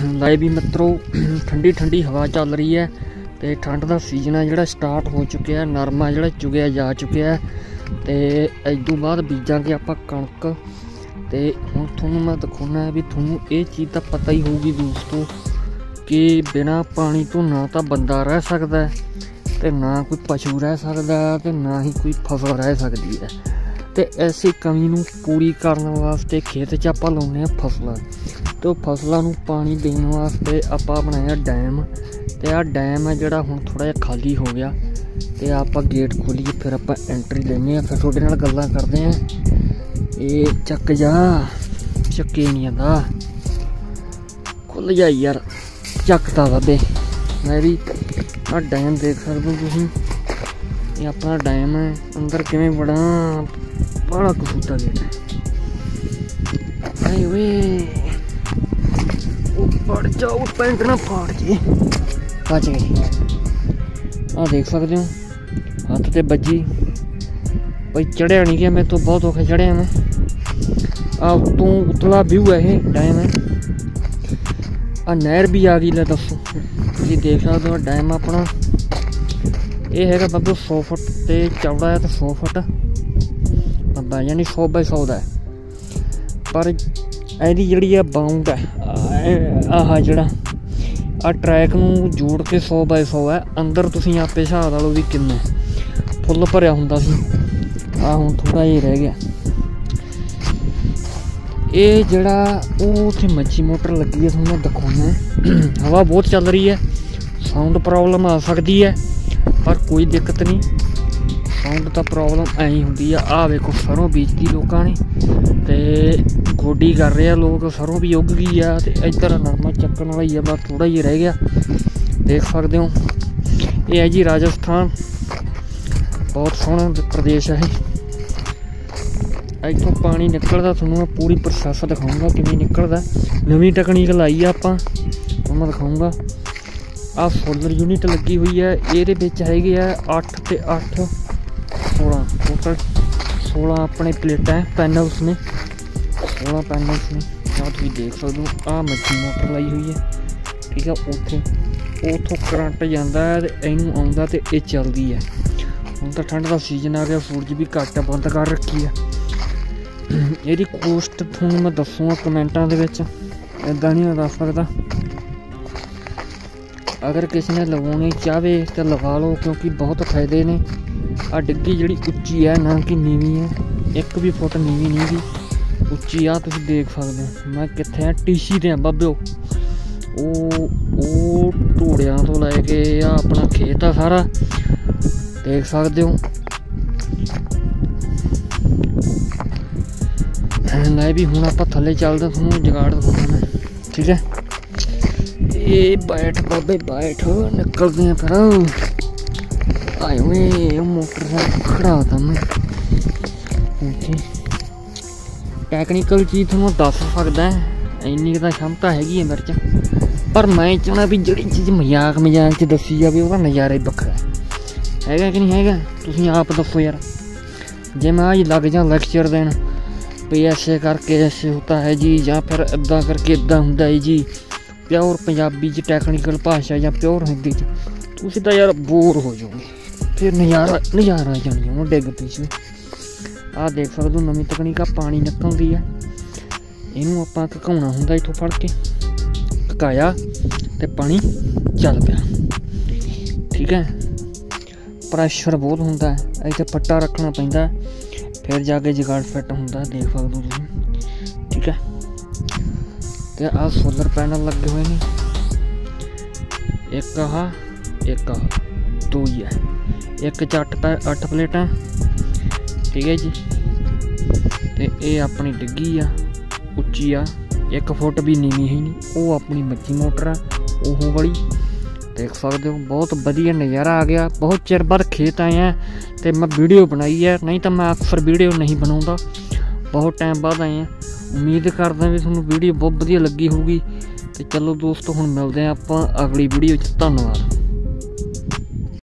लाए भी मित्रों ठंडी ठंडी हवा चल रही है तो ठंड का सीजन है जोड़ा स्टार्ट हो चुका है। नरमा जोड़ा चुगया जा चुका है तो इदों बाद बीजांगे आप कणक। तो हुण तुहानूं मैं दिखाउणा है भी तुहानूं ये चीज़ तो पता ही होगी दोस्तों कि बिना पानी तो ना तो बंदा रह सकता है तो ना कोई पशु रह सकता है तो ना ही कोई फसल रह सकती है। तो ऐसी कमी नूं पूरी करने वास्ते खेत च आपां लाउने आ फसलां। तो फसलों नूं पानी देने वास्ते आपां बनाया डैम। तो आ डैम है जोड़ा हुण थोड़ा जिहा खाली हो गया तो आपां गेट खोलीए फिर आपां एंट्री लैने फिर तुहाडे नाल गल्लां करदे आं। ये चक जा चक्के नहीं आंदा खुल जा यार चकता बाबे। मैं भी आ डैम देख सकते हो तुसीं, ये अपना डैम है। अंदर किवें बड़ा कसूता गेट है। वे पड़ जाओ पेंट ना फाड़ जी बच गई। आ देख सकते हो हाथ ते बजी भाई चढ़िया नहीं गया मैं तो बहुत औखा चढ़िया मैं। आ उतों उतला व्यू है ये डैम है। आ नहर भी आ गई ले दसो तुसीं देख सकते हो। डैम अपना ये है बाबे 100 फुट ते चौड़ा है तो 100 फुट बाबा यानी 100 बाई 100 का है। पर यदी जी बाउंड है आह जड़ा आ ट्रैक नूं जोड़ के 100 बाई 100 है। अंदर तुसीं आपे हिसाब ला लो भी किन्ना फुल भरिया हुंदा सी। आ हुण थोड़ा जिहा रह गया। ये जड़ा उत्थे मच्छी मोटर लगी है तुहानूं दिखाउणा। हवा बहुत चल रही है, साउंड प्रॉब्लम आ सकती है पर कोई दिक्कत नहीं। साउंड तो प्रॉब्लम ऐ ही हुंदी है। आ वेखो सरों बीजती लोगों ने ते गोडी कर रहे हैं लोग। सरों भी उग गई है तो इधर नरमा चक्कन वाला ही है बस थोड़ा ही रह गया। देख सकते हो ये है जी राजस्थान, बहुत सोहना प्रदेश है। इतों पानी निकलता थोड़ा मैं पूरी प्रोसैस दिखाऊंगा किवें निकलदा। नवीं टैक्नीक लाई है आपां मैं दिखाऊंगा। आ सोलर यूनिट लगी हुई है। ये हैगे 8 ते 8 16 टोटल 16 अपने प्लेटां पैनल्स ने 16 पैनल्स ने। आ तुसीं देख सकते हो आ मच्छी मोटर लाई हुई है ठीक है। उतों करंट जाता है तो इनू आउंदा ते ये चलदी है। हुण तां ठंड का सीजन आ गया, सूरज भी घट बंद कर रखी है। यदि कोस्ट थोड़ा मैं दसूँगा कमेंटा के इदा नहीं मैं दस सकता। अगर किसी ने लगवाने चाहे तो लगा लो क्योंकि बहुत फायदे ने। आ डिग्गी जी उच्ची है ना कि नीवी है, 1 भी फुट नीवी नहीं गी उच्ची आ। तुम देख सकते हो मैं कितने टीसी ते बाबे वो ढोड़िया तो लैके अपना खेत आ सारा देख सकते हो। लै भी हूँ आप थले चलते थोड़ा जुगाड़ दिखाना ठीक है। ये बैठ बाबे बैठ निकलते हैं फिर। आए हुए मोटरसाइकिल खड़ा होता मैं टैक्नीकल चीज़ थोड़ा दस सकता है। इन्नी तो क्षमता हैगी है मेरे च। पर मैं चाहना भी जी चीज़ मजाक मजाक च दसी जाए वह नज़ारा ही बखरा है कि नहीं है। तुम आप दसो यार जे मैं आज लग जा लैक्चर देन भी ऐसे करके ऐसे होता है जी या फिर इदा करके इदा होंदा है जी प्योर पंजाबी च टैक्नीकल भाषा या प्योर हिंदी च तुसीं तां यार बोर हो जाओगे। फिर नज़ारा जानी हूँ डिग पीछे। आ देख सकते हो नवीं तकनीक पानी निकलती है। इनू आपां घकाउणा हुंदा इत्थों फड़ के घकाया तो पानी चल पिया ठीक है। प्रैशर बहुत होंदा है इत्थे पट्टा रखना पैंदा फिर जाके जुगाड़ फिट होंदा देख सकते हो तुसीं ठीक है। तो आ सोलर पैनल लगे हुए हैं एक दो ही है। एक च 8 प्लेटां ठीक है जी। तो ये अपनी डिग्गी आ उच्ची आ 1 फुट भी नीवी ही नहीं। वो अपनी मच्छी मोटर है वो वाली देख सकते हो। बहुत बढ़िया नज़ारा आ गया। बहुत चिर बाद खेत आए हैं तो मैं वीडियो बनाई है, नहीं तो मैं अक्सर वीडियो नहीं बनाऊँगा। बहुत टाइम बाद आए हैं। उम्मीद करदा भी तुहानूं वीडियो बहुत बढ़िया लगी होगी। तो चलो दोस्तों हुण मिलते हैं आपां अगली वीडियो च। धन्नवाद।